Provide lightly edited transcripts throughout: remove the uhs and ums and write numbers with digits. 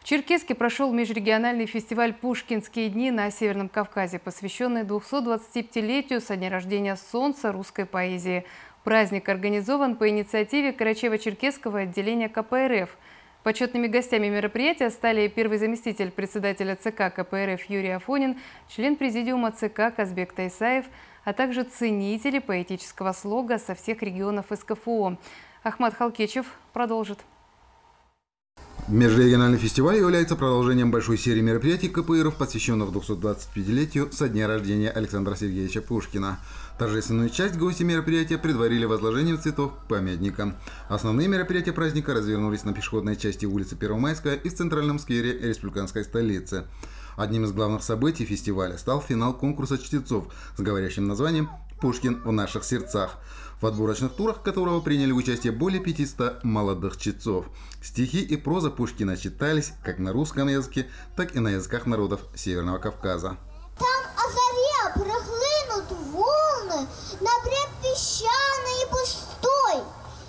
Черкесске прошел межрегиональный фестиваль «Пушкинские дни» на Северном Кавказе, посвященный 225-летию со дня рождения солнца русской поэзии. Праздник организован по инициативе Карачаево-Черкесского отделения КПРФ. Почетными гостями мероприятия стали первый заместитель председателя ЦК КПРФ Юрий Афонин, член президиума ЦК Казбек Тайсаев, а также ценители поэтического слога со всех регионов СКФО. Ахмат Халкечев продолжит. Межрегиональный фестиваль является продолжением большой серии мероприятий КПРФ, посвященных 225-летию со дня рождения Александра Сергеевича Пушкина. Торжественную часть гости мероприятия предварили возложением цветов к памятникам. Основные мероприятия праздника развернулись на пешеходной части улицы Первомайская и в центральном сквере республиканской столицы. Одним из главных событий фестиваля стал финал конкурса чтецов с говорящим названием «Пушкин в наших сердцах», в отборочных турах которого приняли участие более 500 молодых чтецов. Стихи и проза Пушкина читались как на русском языке, так и на языках народов Северного Кавказа. Там о заре прохлынут волны на бред песчаный и пустой,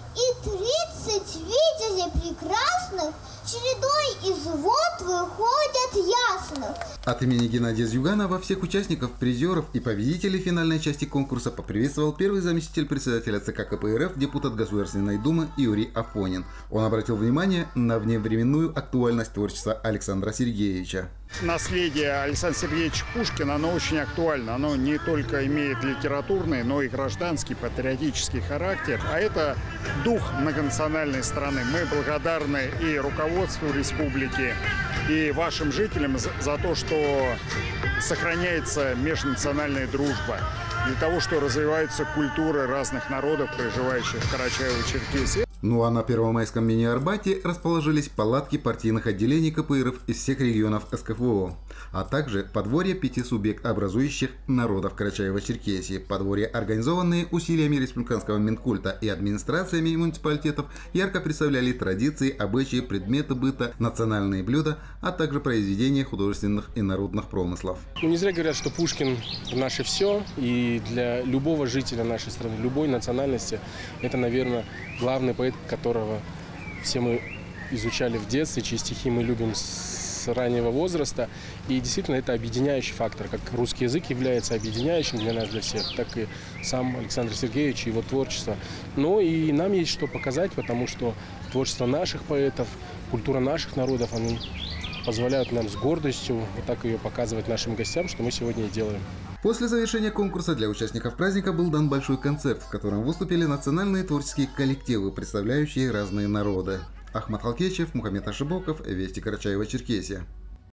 и 30 витязей прекрасных чередой из вод выходят ясных. От имени Геннадия Зюганова всех участников, призеров и победителей финальной части конкурса поприветствовал первый заместитель председателя ЦК КПРФ, депутат Государственной Думы Юрий Афонин. Он обратил внимание на вневременную актуальность творчества Александра Сергеевича. Наследие Александра Сергеевича Пушкина, оно очень актуально. Оно не только имеет литературный, но и гражданский, патриотический характер. А это дух многонациональной страны. Мы благодарны и руководству республики, и вашим жителям за то, что сохраняется межнациональная дружба, для того, что развиваются культуры разных народов, проживающих в Карачаево-Черкесии. Ну а на Первомайском мини-Арбате расположились палатки партийных отделений КПРФ из всех регионов СКФО, а также подворье 5 субъект-образующих народов Карачаево-Черкесии. Подворья, организованные усилиями республиканского Минкульта и администрациями муниципалитетов, ярко представляли традиции, обычаи, предметы быта, национальные блюда, а также произведения художественных и народных промыслов. Не зря говорят, что Пушкин – наше все, и для любого жителя нашей страны, любой национальности, это, наверное, главный поэт, которого все мы изучали в детстве, чьи стихи мы любим с раннего возраста. И действительно это объединяющий фактор. Как русский язык является объединяющим для нас, для всех, так и сам Александр Сергеевич и его творчество. Но и нам есть что показать, потому что творчество наших поэтов, культура наших народов, они позволяют нам с гордостью вот так ее показывать нашим гостям, что мы сегодня и делаем. После завершения конкурса для участников праздника был дан большой концерт, в котором выступили национальные творческие коллективы, представляющие разные народы. Ахмат Халкечев, Мухаммед Ашибоков, Вести Карачаево-Черкесия.